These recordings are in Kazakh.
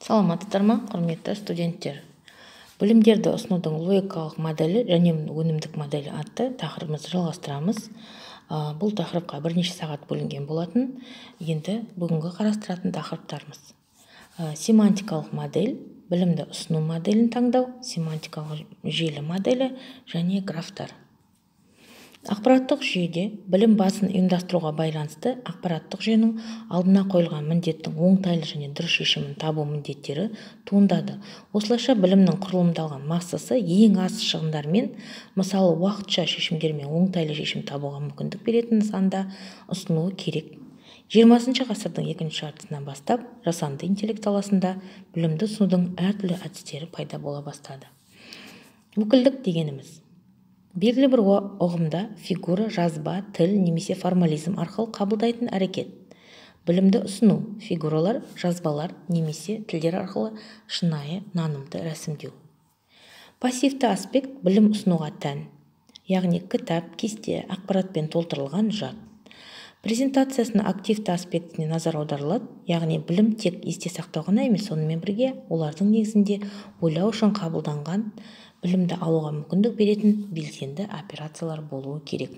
Саламатсыздар ма, құрметті студенттер? Білімдерді ұсынудың логикалық моделі және өнімдік моделі атты тақырыбымызды жалғастырамыз. Бұл тақырыпқа бірнеше сағат бөлінген болатын. Енді бүгінгі қарастыратын тақырыптарымыз: семантикалық модель, білімді ұсыну моделін таңдау, семантикалық желі моделі және графтар. Ақпараттық жүйеде білім базасын ұйымдастыруға байланысты ақпараттық жүйенің алдына қойылған міндеттің оңтайлы және дұрыс шешімін табу міндеттері туындады. Осылайша білімнің құрылымдалған массасы ең аз шығындармен, мысалы уақытша шешімдермен оңтайлы шешім табуға мүмкіндік беретін нысанда ұсынуы керек. 20 ғасырдың екінші жартысынан бастап жасанды интеллект саласында білімді ұсынудың әртүрлі әдістері пайда бола бастады. Өкілдік дегеніміз белгілі бір ұғымда фигура, жазба, тіл немесе формализм арқылы қабылдайтын әрекет. Білімді ұсыну фигуралар, жазбалар немесе тілдер арқылы шынайы нанымды рәсімдеу. Пассивті аспект білім ұсынуға тән, яғни кітап, кесте, ақпаратпен толтырылған жад. Презентациясының активті аспектіне назар аударылады, яғни білім тек есте сақтау ғана емес, сонымен бірге олардың негізінде ойлау үшін қабылданған білімді алуға мүмкіндік беретін белсенді операциялар болуы керек.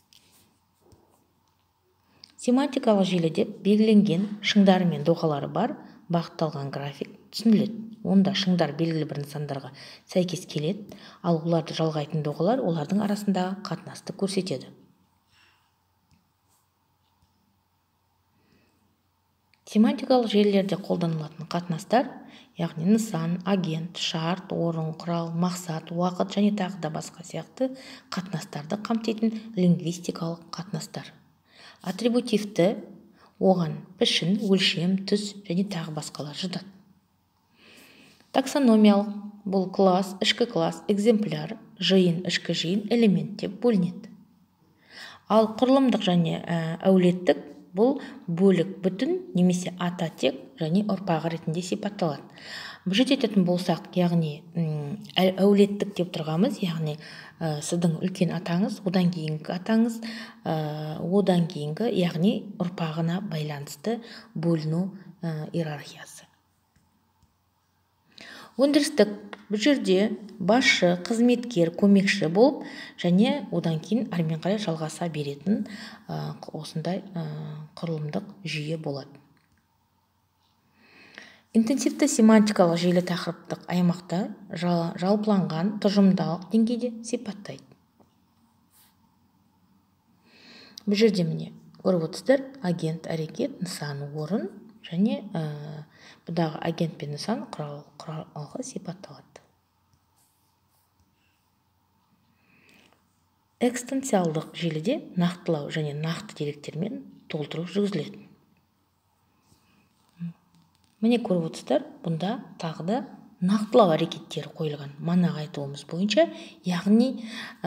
Семантикалық желіде белгіленген шыңдары мен доғалары бар бағытталған график түсініледі. Онда шыңдар белгілі бір нысандарға сәйкес келеді, ал оларды жалғайтын доғалар олардың арасындағы қатынасты көрсетеді. Семантикалық желілерде қолданылатын қатынастар, яғни нысан, агент, шарт, орын, құрал, мақсат, уақыт және тағы да басқа сияқты қатынастарды қамтитын лингвистикалық қатынастар. Атрибутивті, оған пішін, өлшем, түс және тағы басқалар жатады. Таксономиялық, бұл класс, ішкі класс, экземпляр, жиын, ішкі жиын, элемент деп бөлінеді. Ал құрылымдық және әулеттік, бұл бөлік бүтін немесе ата тек және ұрпағы ретінде сипатталады. Бұжет ететін болсақ, яғни әулеттік деп тұрғамыз, яғни сіздің үлкен атаңыз, одан кейінгі атаңыз, одан кейінгі, яғни ұрпағына байланысты бөліну иерархиясы. Өндірістік, бұл жерде басшы, қызметкер, көмекші болып, және одан кейін әрмен қарай жалғаса беретін осындай құрылымдық жүйе болады. Интенсивті семантикалық желі тақырыптық аймақта жалпыланған тұжырымдалық деңгейде сипаттайды. Бұл жерде міне көріп отырсыздар, агент, әрекет, нысан, орын және бұдағы агент пен нысан құралғы сипатталады. Экстенциалдық желіде нақтылау және нақты деректермен толтыру жүргізіледі. Міне көріп отырсыздар, бұнда тағы да нақтылау әрекеттері қойылған манағы айтуымыз бойынша, яғни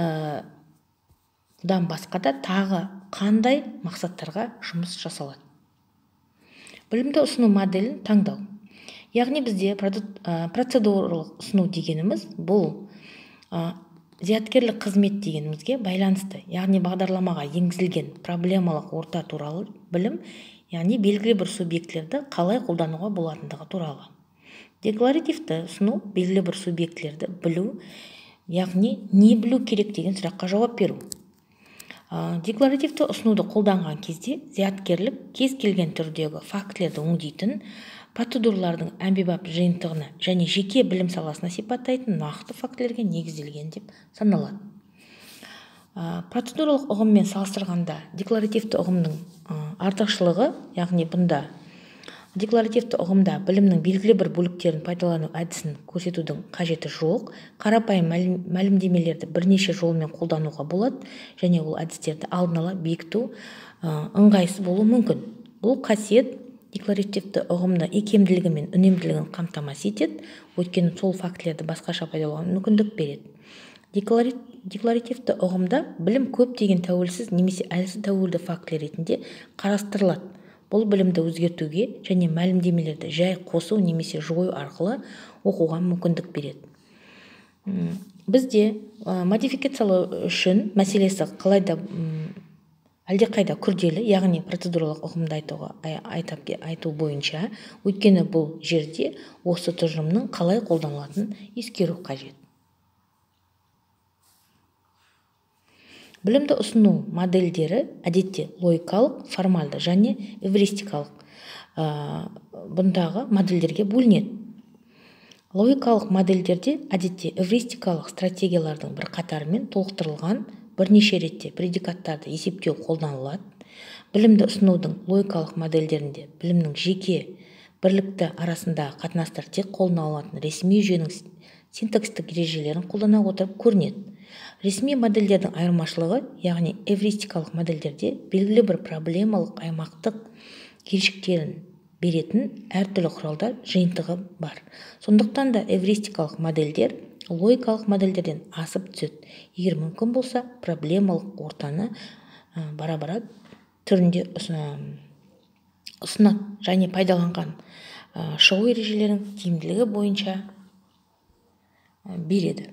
бұдан басқа да тағы қандай мақсаттарға жұмыс жасалады. Білімді ұсыну моделін таңдау. Яғни бізде процедуралық ұсыну дегеніміз бұл зияткерлік қызмет дегенімізге байланысты, яғни бағдарламаға енгізілген проблемалық орта туралы білім, яғни белгілі бір субъектілерді қалай қолдануға болатындығы туралы. Декларативті ұсыну белгілі бір субъектілерді білу, яғни не білу керек деген сұраққа жауап беру. Декларативті ұсынуды қолданған кезде зияткерлік кез келген түрдегі фактілерді өңдейтін, процедуралардың әмбебап жиынтығына және жеке білім саласына сипаттайтын нақты фактілерге негізделген деп саналады. Процедуралық ұғыммен салыстырғанда декларативті ұғымның артықшылығы, яғни бұнда декларативті ұғымда білімнің белгілі бір бөліктерін пайдалану әдісін көрсетудің қажеті жоқ, қарапайым мәлімдемелерді бірнеше жолмен қолдануға болады, және ол әдістерді алдын ала бекіту ыңғайсыз болуы мүмкін. Бұл қасиет декларативті ұғымды икемділігі мен үнемділігін қамтамасыз етеді, өйткені сол фактілерді басқаша пайдалануға мүмкіндік береді. Декларативті ұғымда білім көптеген тәуелсіз немесе әлсіз тәуелді фактілер ретінде қарастырылады. Бұл білімді өзгертуге және мәлімдемелерді жай қосу немесе жою арқылы оқуға мүмкіндік береді. Бізде модификациялау үшін мәселесі қалайда әлдеқайда күрделі, яғни процедуралық ұғымды айту бойынша, өйткені бұл жерде осы тұжырымның қалай қолданылатынын ескеру қажет. Білімді ұсыну модельдері әдетте логикалық, формальды және эвристикалық бұндағы модельдерге бөлінеді. Логикалық модельдерде әдетте эвристикалық стратегиялардың бір қатарымен толықтырылған бірнеше ретте предикаттарды есептеу қолданылады. Білімді ұсынудың логикалық модельдерінде білімнің жеке бірлікті арасындағы қатынастар тек қолдана алатын ресми жүйенің синтакстік ережелерін қолдана отырып көрінеді. Ресми модельдердің айырмашылығы, яғни эвристикалық модельдерде белгілі бір проблемалық аймақтық келшіктерін беретін әртүрлі құралдар жиынтығы бар. Сондықтан да эвристикалық модельдер логикалық модельдерден асып түседі. Егер мүмкін болса, проблемалық ортаны бара-бара түрінде ұсынады және пайдаланған шығу ережелерінің тиімділігі бойынша береді.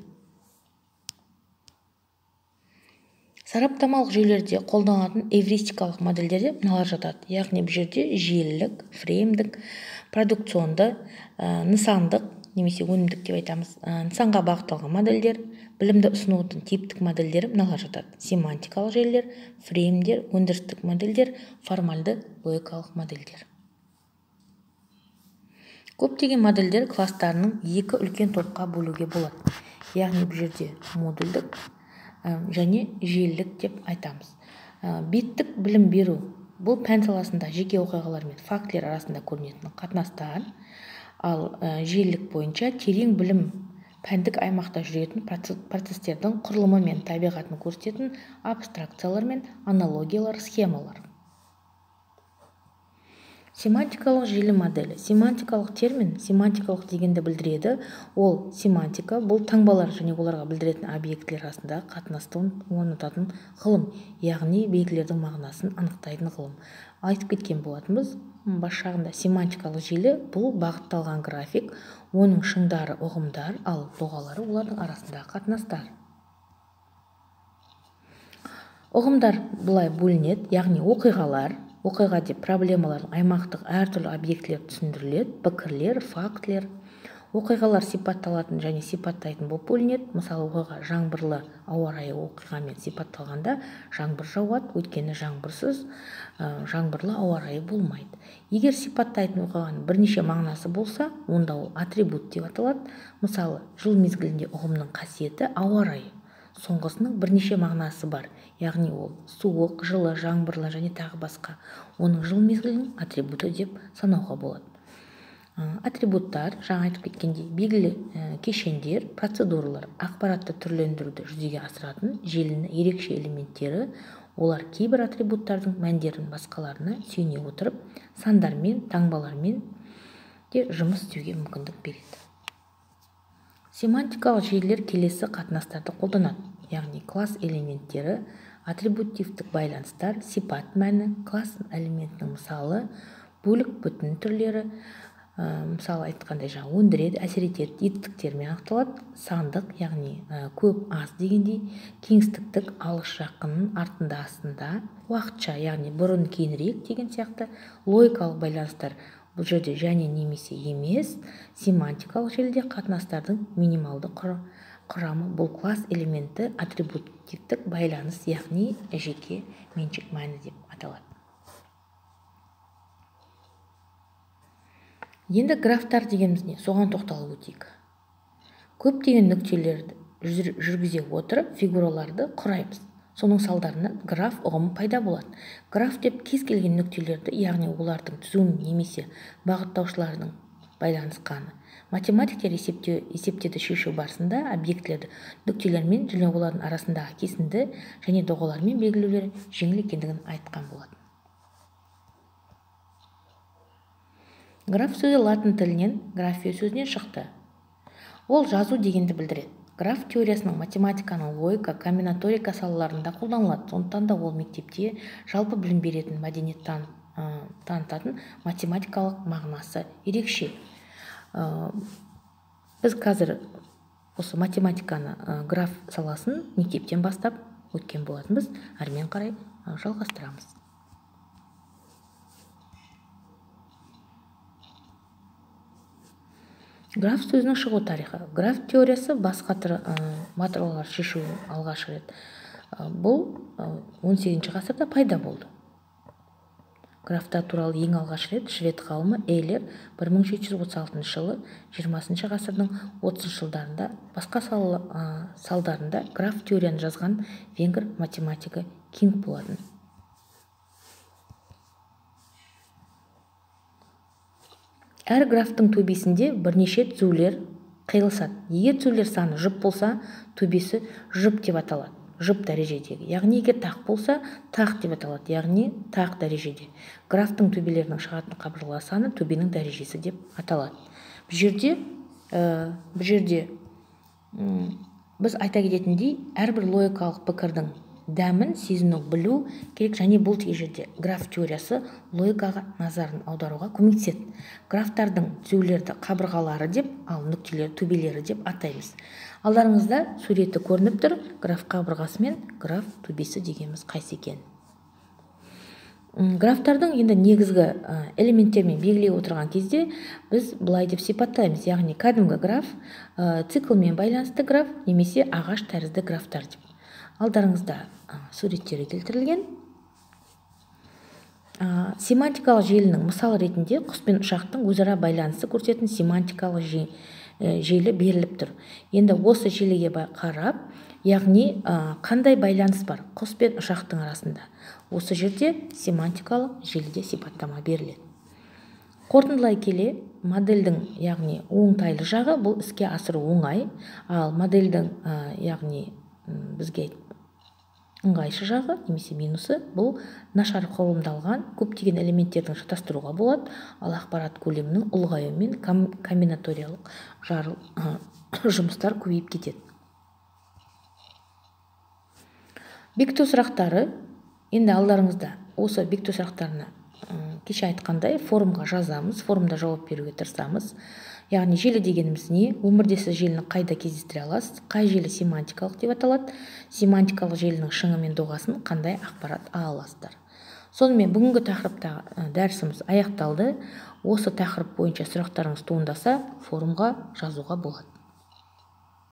Сараптамалық жүйелерде қолданылатын эвристикалық модельдерде мыналар жатады. Яғни бұл жерде желілік, фреймдік, продукционды, нысандық немесе өнімдік деп айтамыз. Нысанға бағытталған модельдер, білімді ұсынудың типтік модельдері мыналар жатады. Семантикалық желілер, фреймдер, өндірістік модельдер, формальды логикалық модельдер. Көптеген модельдер класстарының екі үлкен топқа бөлуге болады. Яғни бұл жерде модульдік және желілік деп айтамыз. Беттік білім беру бұл пән саласында жеке оқиғалар мен фактілер арасында көрінетін қатынастар, ал желілік бойынша терең білім пәндік аймақта жүретін процестердің құрылымы мен табиғатын көрсететін абстракциялар мен аналогиялар, схемалар. Семантикалық желі моделі. Семантикалық термин семантикалық дегенді білдіреді. Ол семантика бұл таңбалар және оларға білдіретін объектілер арасында қатынасты орнататын ғылым, яғни белгілердің мағынасын анықтайтын ғылым. Айтып кеткен болатынбыз бас жағында. Семантикалық желі бұл бағытталған график, оның шыңдары ұғымдар, ал доғалары олардың арасындағы қатынастар. Ұғымдар бұлай бөлінеді, яғни оқиға деп проблемалардың аймақтық әртүрлі объектілер түсіндіріледі, пікірлер, фактілер. Оқиғалар сипатталатын және сипаттайтын болып бөлінеді. Мысалы, оқиға жаңбырлы ауа райы оқиғамен сипатталғанда жаңбыр жауады, өйткені жаңбырсыз жаңбырлы ауа райы болмайды. Егер сипаттайтын оқиғаның бірнеше мағынасы болса, онда ол атрибут деп аталады. Мысалы, жыл мезгілінде ұғымның қасиеті ауа райы. Соңғысының бірнеше мағынасы бар, яғни ол суық, жылы, жаңбырлы және тағы басқа. Оның жыл мезгілінің атрибуты деп санауға болады. Атрибуттар, жаңа айтып кеткендей, белгілі кешендер, процедуралар, ақпаратты түрлендіруді жүзеге асыратын желінің ерекше элементтері. Олар кейбір атрибуттардың мәндерін басқаларына сүйене отырып, сандармен, таңбалармен де жұмыс істеуге мүмкіндік береді. Семантикалық желілер келесі қатынастарды қолданады, яғни класс элементтері, атрибутивтік байланыстар, сипат мәні, класс элементінің мысалы, бөлік бүтін түрлері, мысалы айтқандай өндіреді, әсер етеді, етістіктермен анықталады, сандық, яғни көп, аз дегендей, кеңістіктік, алыс жақынның артында астында, уақытша, яғни бұрын кейінірек деген сияқты, логикалық байланыстар бұл жерде және немесе емес. Семантикалық желіде қатынастардың минималды құрамы бұл класс элементі атрибутивтік байланыс, яғни жеке меншік мәні деп аталады. Енді графтар дегеніміз не? Соған тоқталып өтейік. Көптеген нүктелерді жүргізе отырып фигураларды құраймыз. Соның салдарынан граф ұғымы пайда болады. Граф деп кез келген нүктелерді, яғни олардың түзуін немесе бағыттаушылардың байланысқаны. Математиктер есептерді шешу барысында объектілерді нүктелермен және олардың арасындағы кесінді және доғалармен белгілеулері жеңіл екендігін айтқан болады. Граф сөзі латын тілінен графия сөзінен шықты. Ол жазу дегенді білдіреді. Граф теориясының математиканың логика, комбинаторика салаларында қолданылады. Сондықтан да ол мектепте жалпы білім беретін мәдениет танытатын математикалық мағынасы ерекше. Біз қазір осы математиканы, граф саласын мектептен бастап өткен болатынбыз. Әрмен қарай жалғастырамыз. Граф сөзінің шығу тарихы. Граф теориясы басқа матриалар шешу алғаш рет бұл 18 ғасырда пайда болды. Графтар туралы ең алғаш рет швед ғалымы Эйлер 1736 жылы 20 ғасырдың 30 жылдарында басқа салдарында граф теорияны жазған венгр математигі Кинг болатын. Әр графтың төбесінде бірнеше түзулер қиылысады. Егер түзулер саны жұп болса, төбесі жұп деп аталады. Жұп дәрежедегі. Яғни егер тақ болса, тақ деп аталады. Яғни тақ дәрежеде. Графтың төбелерінің шығатын қабырғалар саны төбенің дәрежесі деп аталады. Бұл жерде біз айта кететіндей, әрбір логикалық пікірдің дәмін сезіну білу керек, және бұл жерде граф теориясы логикаға назарын аударуға көмектеседі. Графтардың түзулерді қабырғалары деп, ал нүктелер төбелері деп атаймыз. Алдарыңызда суреті көрініп тұр. Граф қабырғасы мен граф төбесі дегеніміз қайсы екен. Графтардың енді негізгі элементтермен белгілей отырған кезде біз былай деп сипаттаймыз. Яғни кәдімгі граф, циклмен байланысты граф немесе ағаш тәрізді графтар деп. Алдарыңызда суреттері келтірілген. Семантикалық желінің мысал ретінде құс пен ұшақтың өзара байланысы көрсететін семантикалық желі беріліп тұр. Енді осы желіге қарап, яғни қандай байланыс бар құс пен ұшақтың арасында. Осы жерде семантикалық желіде сипаттама беріледі. Қорытындылай келе, модельдің, яғни оңтайлы жағы бұл іске асыру оңай, ал модельдің, яғни бізге ыңғайшы жағы немесе минусы бұл нашар құрылымдалған көптеген элементтердің шатастыруға болады, ал ақпарат көлемінің ұлғаюы мен комбинаториялық жұмыстар көбейіп кетеді. Бекіту сұрақтары. Енді алдарыңызда осы бекіту сұрақтарына кеше айтқандай форумға жазамыз, форумда жауап беруге тырысамыз. Яғни желі дегеніміз не? Өмірде сіз желіні қайда кездестіре аласыз? Қай желі семантикалық деп аталады? Семантикалық желінің шыңы мен доғасын қандай ақпарат ала аласыздар? Сонымен бүгінгі тақырыпта дәрісіміз аяқталды. Осы тақырып бойынша сұрақтарыңыз туындаса, форумға жазуға болады.